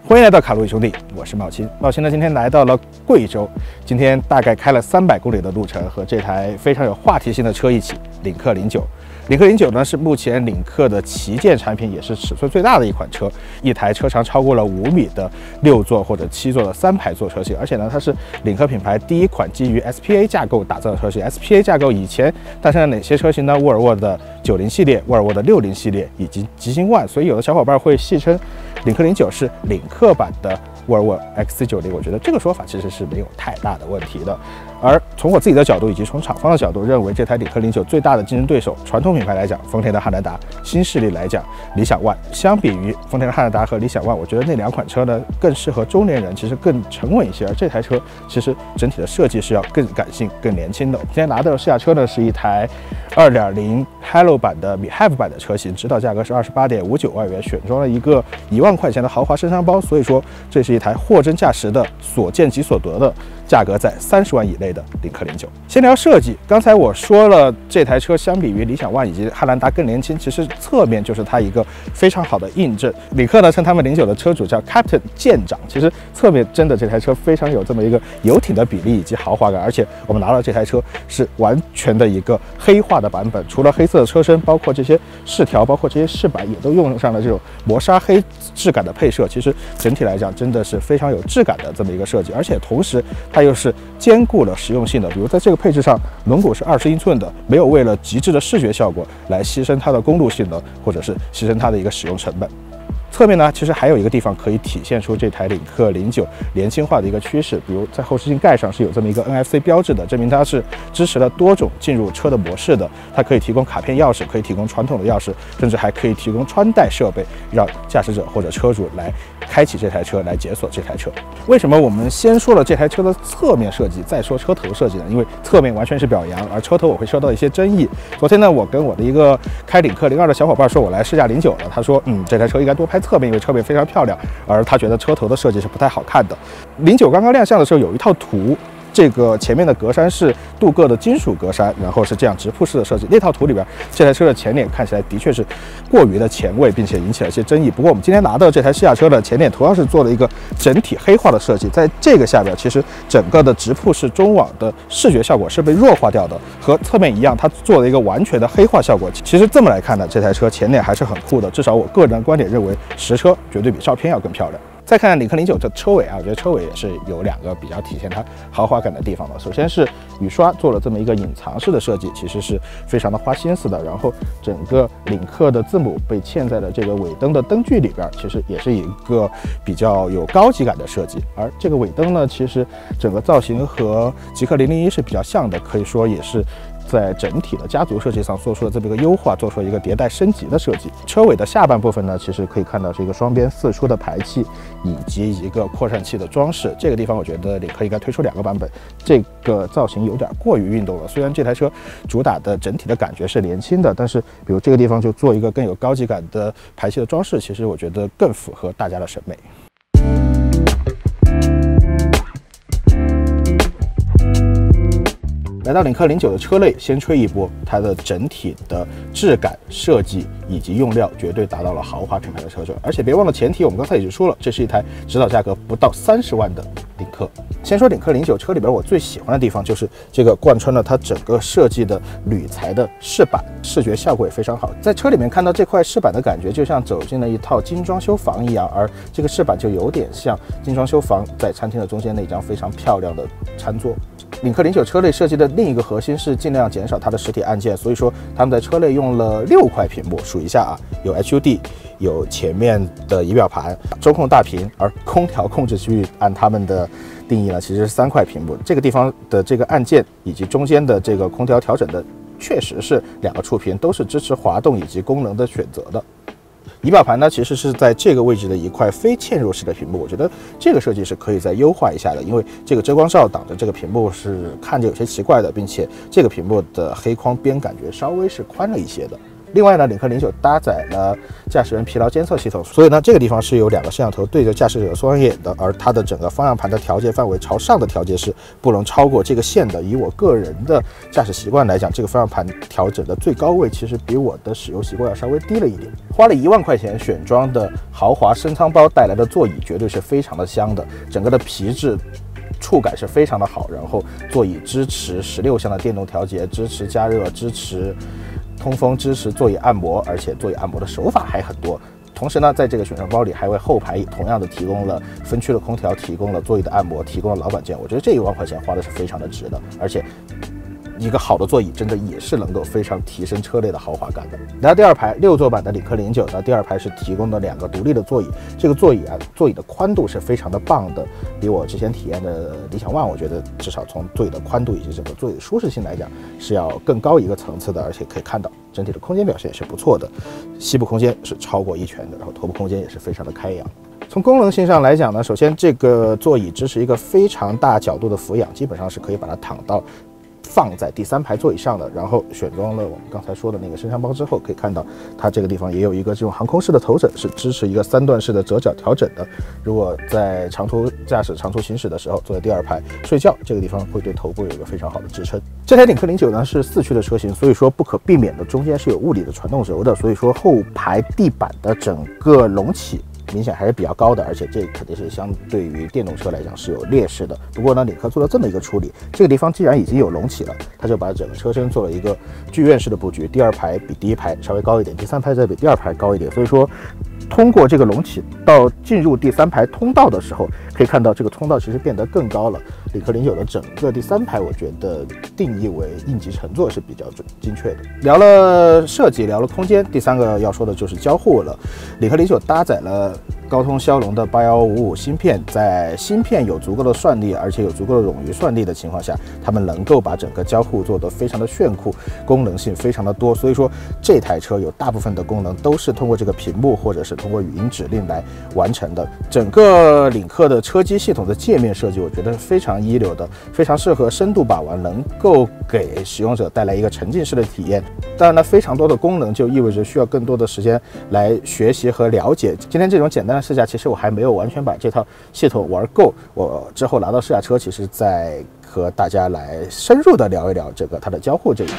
欢迎来到卡路里兄弟，我是茂清。茂清呢，今天来到了贵州，今天大概开了300公里的路程，和这台非常有话题性的车一起，领克09。领克09呢是目前领克的旗舰产品，也是尺寸最大的一款车，一台车长超过了5米的6座或者7座的3排座车型，而且呢，它是领克品牌第一款基于 SPA 架构打造的车型。SPA 架构以前诞生了哪些车型呢？沃尔沃的90系列、沃尔沃的60系列以及极星1，所以有的小伙伴会戏称领克09是领克版的沃尔沃 XC90，我觉得这个说法其实是没有太大的问题的。而从我自己的角度以及从厂方的角度，认为这台领克09最大的竞争对手，传统品牌来讲，丰田的汉兰达；新势力来讲，理想 ONE。相比于丰田的汉兰达和理想 ONE， 我觉得那2款车呢更适合中年人，其实更沉稳一些。而这台车其实整体的设计是要更感性、更年轻的。我今天拿到的试驾车呢是一台 2.0 Hello 版的米 Have 版的车型，指导价格是28.59万元，选装了一个1万块钱的豪华身上包，所以说这是一台货真价实的所见即所得的价格在30万以内的领克09。先聊设计，刚才我说了，这台车相比于理想 ONE 以及汉兰达更年轻，其实侧面就是它一个非常好的印证。领克呢称他们09的车主叫 Captain 舰长，其实侧面真的这台车非常有这么一个游艇的比例以及豪华感，而且我们拿到这台车是完全的一个黑化的版本，除了黑色的车身，包括这些饰条，包括这些饰板也都用上了这种磨砂黑质感的配色，其实整体来讲真的是非常有质感的这么一个设计，而且同时它又是兼顾了实用性的，比如在这个配置上，轮毂是20英寸的，没有为了极致的视觉效果来牺牲它的公路性能，或者是牺牲它的一个使用成本。侧面呢，其实还有一个地方可以体现出这台领克09年轻化的一个趋势，比如在后视镜盖上是有这么一个 NFC 标志的，证明它是支持了多种进入车的模式的。它可以提供卡片钥匙，可以提供传统的钥匙，甚至还可以提供穿戴设备，让驾驶者或者车主来开启这台车，来解锁这台车。为什么我们先说了这台车的侧面设计，再说车头设计呢？因为侧面完全是表扬，而车头我会受到一些争议。昨天呢，我跟我的一个开领克02的小伙伴说，我来试驾09了，他说，这台车应该多拍侧面，因为侧面非常漂亮，而他觉得车头的设计是不太好看的。09刚刚亮相的时候有一套图，这个前面的格栅是镀铬的金属格栅，然后是这样直瀑式的设计。那套图里边，这台车的前脸看起来的确是过于的前卫，并且引起了一些争议。不过我们今天拿到这台试驾车的前脸同样是做了一个整体黑化的设计，在这个下边，其实整个的直瀑式中网的视觉效果是被弱化掉的，和侧面一样，它做了一个完全的黑化效果。其实这么来看呢，这台车前脸还是很酷的，至少我个人观点认为，实车绝对比照片要更漂亮。再看领克09的车尾啊，我觉得车尾也是有2个比较体现它豪华感的地方的。首先是雨刷做了这么一个隐藏式的设计，其实是非常的花心思的。然后整个领克的字母被嵌在了这个尾灯的灯具里边，其实也是一个比较有高级感的设计。而这个尾灯呢，其实整个造型和极氪001是比较像的，可以说也是在整体的家族设计上做出了这么一个优化，做出了一个迭代升级的设计。车尾的下半部分呢，其实可以看到是一个双边4出的排气以及一个扩散器的装饰。这个地方我觉得领克应该推出2个版本，这个造型有点过于运动了。虽然这台车主打的整体的感觉是年轻的，但是比如这个地方就做一个更有高级感的排气的装饰，其实我觉得更符合大家的审美。来到领克09的车内，先吹一波，它的整体的质感、设计以及用料绝对达到了豪华品牌的车准。而且别忘了前提，我们刚才已经说了，这是一台指导价格不到30万的领克。先说领克09车里边我最喜欢的地方，就是这个贯穿了它整个设计的铝材的饰板，视觉效果也非常好。在车里面看到这块饰板的感觉，就像走进了一套精装修房一样，而这个饰板就有点像精装修房在餐厅的中间那张非常漂亮的餐桌。领克09车内设计的另一个核心是尽量减少它的实体按键，所以说他们在车内用了6块屏幕，数一下啊，有 HUD， 有前面的仪表盘、中控大屏，而空调控制区域按他们的定义呢，其实是3块屏幕。这个地方的这个按键以及中间的这个空调调整的，确实是2个触屏，都是支持滑动以及功能的选择的。仪表盘呢，其实是在这个位置的一块非嵌入式的屏幕，我觉得这个设计是可以再优化一下的，因为这个遮光罩挡着这个屏幕是看着有些奇怪的，并且这个屏幕的黑框边感觉稍微是宽了一些的。 另外呢，领克09搭载了驾驶员疲劳监测系统，所以呢，这个地方是有2个摄像头对着驾驶者双眼的，而它的整个方向盘的调节范围朝上的调节是不能超过这个线的。以我个人的驾驶习惯来讲，这个方向盘调整的最高位其实比我的使用习惯要稍微低了一点。花了1万块钱选装的豪华升舱包带来的座椅绝对是非常的香的，整个的皮质触感是非常的好，然后座椅支持16项的电动调节，支持加热，支持通风，支持座椅按摩，而且座椅按摩的手法还很多。同时呢，在这个选装包里还为后排同样的提供了分区的空调，提供了座椅的按摩，提供了老板键。我觉得这1万块钱花的是非常的值的，而且一个好的座椅真的也是能够非常提升车内的豪华感的。来到第2排6座版的领克09呢，第2排是提供了2个独立的座椅，这个座椅的宽度是非常的棒的，比我之前体验的理想ONE，我觉得至少从座椅的宽度以及整个座椅的舒适性来讲是要更高一个层次的，而且可以看到整体的空间表现也是不错的，膝部空间是超过1拳的，然后头部空间也是非常的开扬。从功能性上来讲呢，首先这个座椅支持一个非常大角度的俯仰，基本上是可以把它躺到放在第3排座椅上的。然后选装了我们刚才说的那个升降包之后，可以看到它这个地方也有一个这种航空式的头枕，是支持一个3段式的折角调整的。如果在长途驾驶、长途行驶的时候坐在第2排睡觉，这个地方会对头部有一个非常好的支撑。这台领克09呢是4驱的车型，所以说不可避免的中间是有物理的传动轴的，所以说后排地板的整个隆起明显还是比较高的，而且这肯定是相对于电动车来讲是有劣势的。不过呢，领克做了这么一个处理，这个地方既然已经有隆起了，它就把整个车身做了一个剧院式的布局，第2排比第1排稍微高一点，第3排再比第2排高一点，所以说通过这个隆起到进入第3排通道的时候，可以看到这个通道其实变得更高了。领克09的整个第3排，我觉得定义为应急乘坐是比较精确的。聊了设计，聊了空间，第3个要说的就是交互了。领克09搭载了高通骁龙的8155芯片，在芯片有足够的算力，而且有足够的冗余算力的情况下，他们能够把整个交互做得非常的炫酷，功能性非常的多。所以说这台车有大部分的功能都是通过这个屏幕或者是通过语音指令来完成的。整个领克的车机系统的界面设计，我觉得是非常一流的，非常适合深度把玩，能够给使用者带来一个沉浸式的体验。当然呢，非常多的功能就意味着需要更多的时间来学习和了解。今天这种简单的试驾，其实我还没有完全把这套系统玩够，我之后拿到试驾车，其实再和大家来深入的聊一聊这个它的交互这一块。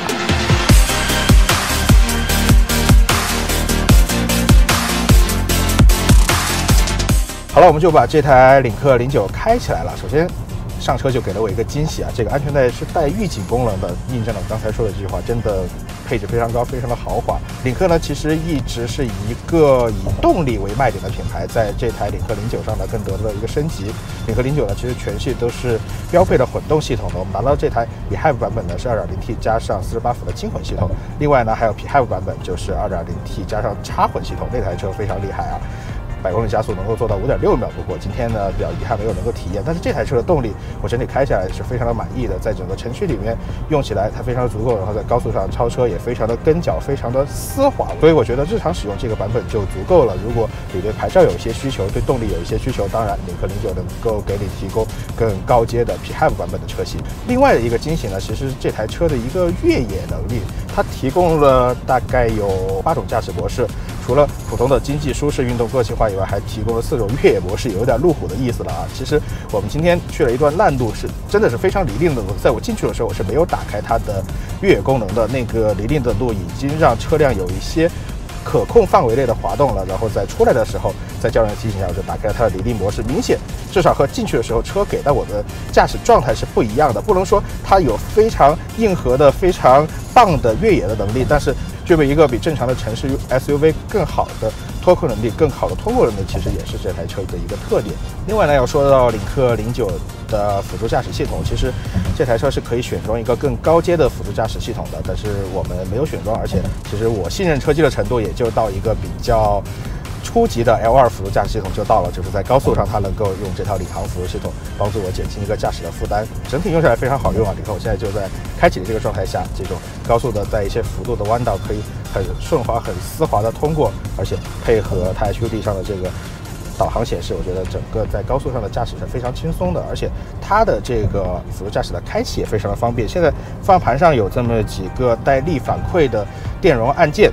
好了，我们就把这台领克09开起来了。首先上车就给了我一个惊喜啊，这个安全带是带预警功能的，印证了我刚才说的这句话，真的配置非常高，非常的豪华。领克呢其实一直是一个以动力为卖点的品牌，在这台领克09上呢更得到了一个升级。领克09呢其实全系都是标配的混动系统的，我们拿到这台 PHEV 版本呢是 2.0T 加上48伏的轻混系统，另外呢还有 PHEV 版本就是 2.0T 加上插混系统，那台车非常厉害啊。100公里加速能够做到5.6秒，不过今天呢比较遗憾没有能够体验，但是这台车的动力我整体开下来是非常的满意的，在整个城区里面用起来它非常的足够，然后在高速上超车也非常的跟脚，非常的丝滑，所以我觉得日常使用这个版本就足够了。如果你对牌照有一些需求，对动力有一些需求，当然领克09能够给你提供更高阶的 PHEV 版本的车型。另外的一个惊喜呢，其实是这台车的一个越野能力，它提供了大概有8种驾驶模式，除了普通的经济、舒适、运动、个性化以外，还提供了4种越野模式，有点路虎的意思了啊。其实我们今天去了一段烂路，是真的是非常泥泞的路，在我进去的时候我是没有打开它的越野功能的，那个泥泞的路已经让车辆有一些可控范围内的滑动了，然后在出来的时候，在教练提醒下，我就打开了它的泥泞模式，明显至少和进去的时候车给到我的驾驶状态是不一样的。不能说它有非常硬核的、非常棒的越野的能力，但是具备一个比正常的城市 SUV 更好的脱控能力、更好的通过能力，其实也是这台车的一个特点。另外呢，要说到领克09的辅助驾驶系统，其实这台车是可以选装一个更高阶的辅助驾驶系统的，但是我们没有选装，而且其实我信任车机的程度也就到一个比较初级的 L2 辅助驾驶系统就到了，就是在高速上它能够用这套领航辅助系统帮助我减轻一个驾驶的负担，整体用下来非常好用啊！你看我现在就在开启的这个状态下，这种高速的在一些幅度的弯道可以很顺滑、很丝滑的通过，而且配合它 HUD 上的这个导航显示，我觉得整个在高速上的驾驶是非常轻松的，而且它的这个辅助驾驶的开启也非常的方便。现在方向盘上有这么几个带力反馈的电容按键，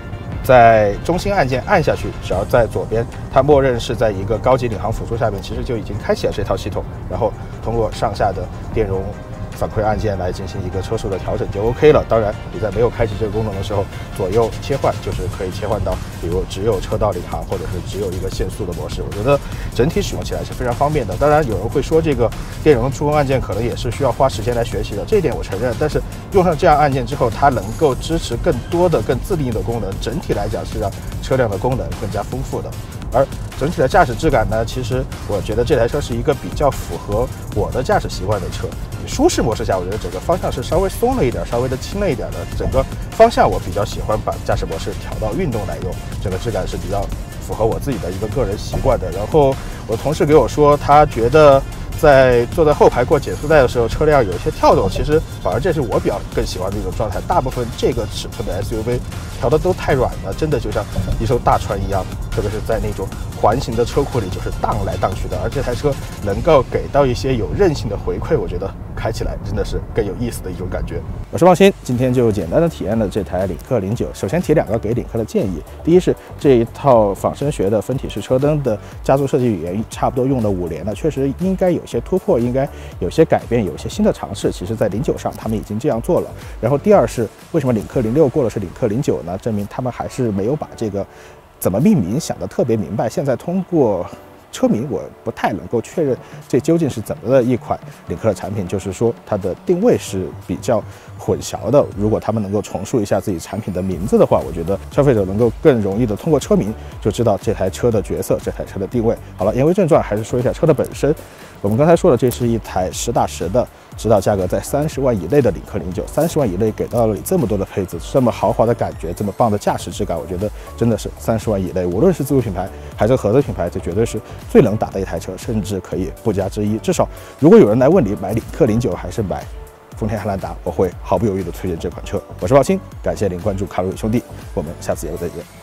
在中心按键按下去，只要在左边，它默认是在一个高级领航辅助下面，其实就已经开启了这套系统，然后通过上下的电容反馈按键来进行一个车速的调整就 OK 了。当然，你在没有开启这个功能的时候，左右切换就是可以切换到，比如只有车道领航，或者是只有一个限速的模式。我觉得整体使用起来是非常方便的。当然，有人会说这个电容触控按键可能也是需要花时间来学习的，这一点我承认。但是用上这样按键之后，它能够支持更多的、更自定义的功能，整体来讲是让车辆的功能更加丰富的。而整体的驾驶质感呢，其实我觉得这台车是一个比较符合我的驾驶习惯的车。舒适模式下，我觉得整个方向是稍微松了一点，稍微的轻了一点的。整个方向我比较喜欢把驾驶模式调到运动来用，整个质感是比较符合我自己的一个个人习惯的。然后我同事给我说，他觉得在坐在后排过减速带的时候，车辆有一些跳动，其实反而这是我比较更喜欢的一种状态。大部分这个尺寸的 SUV 调的都太软了，真的就像一艘大船一样，特别是在那种环形的车库里，就是荡来荡去的。而这台车能够给到一些有韧性的回馈，我觉得开起来真的是更有意思的一种感觉。我是望星，今天就简单的体验了这台领克09。首先提2个给领克的建议，第一是这一套仿生学的分体式车灯的家族设计语言差不多用了5年了，确实应该有些突破，应该有些改变，有些新的尝试。其实在09上他们已经这样做了。然后第二是为什么领克06过了是领克09呢？证明他们还是没有把这个怎么命名想得特别明白。现在通过车名我不太能够确认这究竟是怎么的一款领克的产品，就是说它的定位是比较混淆的。如果他们能够重塑一下自己产品的名字的话，我觉得消费者能够更容易的通过车名就知道这台车的角色，这台车的定位。好了，言归正传，还是说一下车的本身。我们刚才说了，这是一台实打实的指导价格在30万以内的领克09，30万以内给到了你这么多的配置，这么豪华的感觉，这么棒的驾驶质感，我觉得真的是30万以内，无论是自主品牌还是合资品牌，这绝对是最能打的一台车，甚至可以不加之一。至少如果有人来问你买领克09还是买丰田汉兰达，我会毫不犹豫的推荐这款车。我是鲍鑫，感谢您关注卡路里兄弟，我们下次节目再见。